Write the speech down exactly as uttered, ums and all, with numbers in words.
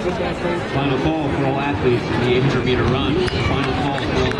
Final call for all athletes in the eight hundred meter run. Final call for all